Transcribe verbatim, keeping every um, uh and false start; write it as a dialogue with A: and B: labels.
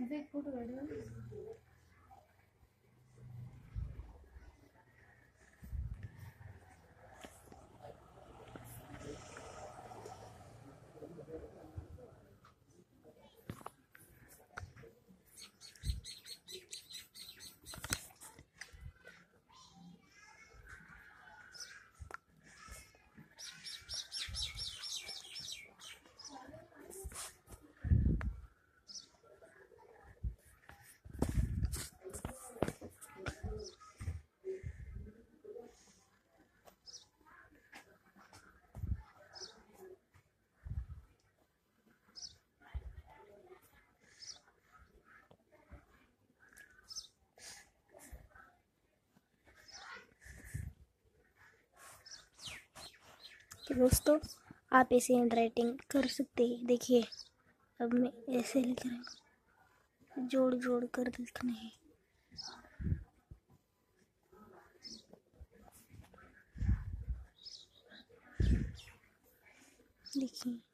A: तो दोस्तों आप ऐसे हैंड राइटिंग कर सकते हैं। देखिए अब मैं ऐसे लिख रही हूँ, जोड़ जोड़ कर लिखना है। देखिए